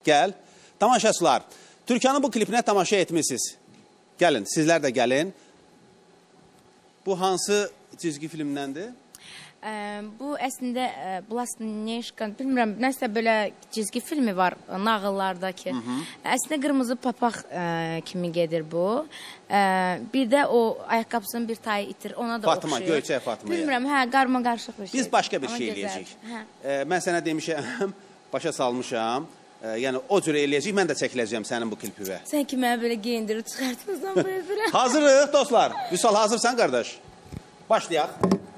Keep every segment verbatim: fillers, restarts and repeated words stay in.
Gəl. Tamaşaçılar, Türkanın bu klipinə tamaşa etmişsiniz. Gəlin, sizlər də gəlin. Bu hansı cizgi filmdəndir? Bu əslində Blasneshka, bilmirəm, nəsə belə cizgi filmi var nağıllardakı. Əslində qırmızı papaq kimi gedir bu. Bir də o ayaqqabısının bir tayı itir, ona da Fatıma, oxşuyur. Göyçək Fatıma'ya. Bilmirəm, hə, qarma qarışıq bir şey. Biz başqa bir şey eləyəcəyik. Mən sənə demişəm, başa salmışam. Yəni o cürə eləyəcəyik, mən də çəkiləcəyəm sənin bu klipivə. Sən ki, mənə belə geyindirib çıxartmısan belə. Hazırıq dostlar. Vüsal, hazırsan qardaş? Başlayaq.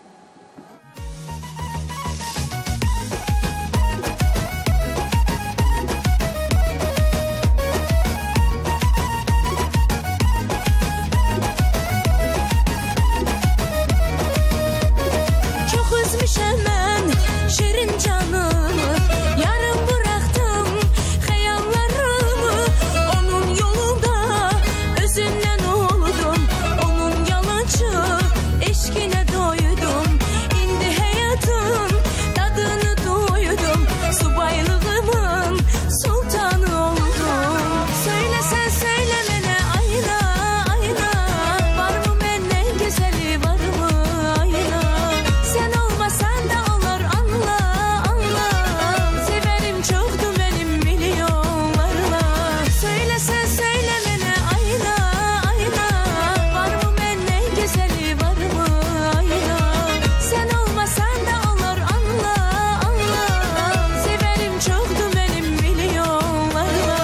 Çox üzmüşəm mən şirin canımı, yarım bıraktım xəyallarımı. Onun yolunda özümdən oldum, onun yalancı eşkinə doydum. İndi həyatın tadını doydum, subaylığımın sultanı oldum. Söyləsən söylə mənə ayna, ayna, var mı məndən gözəli, var mı ayna? Sən olmasan da olur, anla, anla. Severim çoxdur mənim milyonlarla. Söyləsən söylə mənə ayna, ayna, var mı məndən gözəli, var mı ayna? Sən olmasan da olur, anla, anla. Severim çoxdur mənim milyonlarla.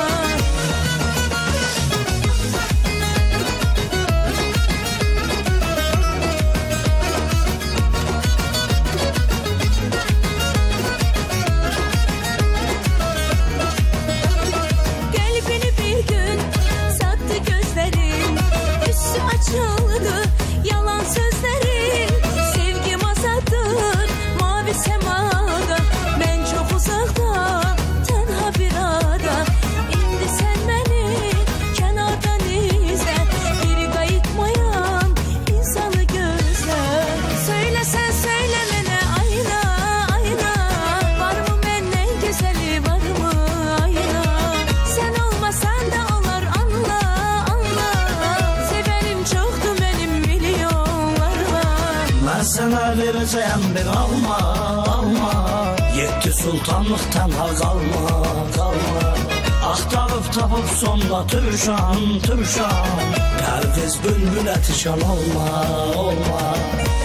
Qəlbini bir gün sattı gözlərim, üstü açıldı yalan sözlərin. Sevgim azaddır mavi semada, mən çox uzaqda tənha bir ada. İndi sən məni kənardan izlə, geri qayıtmayan insanı gözlə. Söyləsən söylə mənə ayna, ayna, var mı məndən gözəli, var mı ayna? Sən olmasan da olur, anla, anla. Severim çoxdur mənim milyonlarla. Mən sənə verəcəyəm bir alma, alma. Yeddi sultanlıqdan ha qalma, qalma. Axtarıb tapıb sonda türşan, türşan. Pərviz bülbülə tişan olma, olma.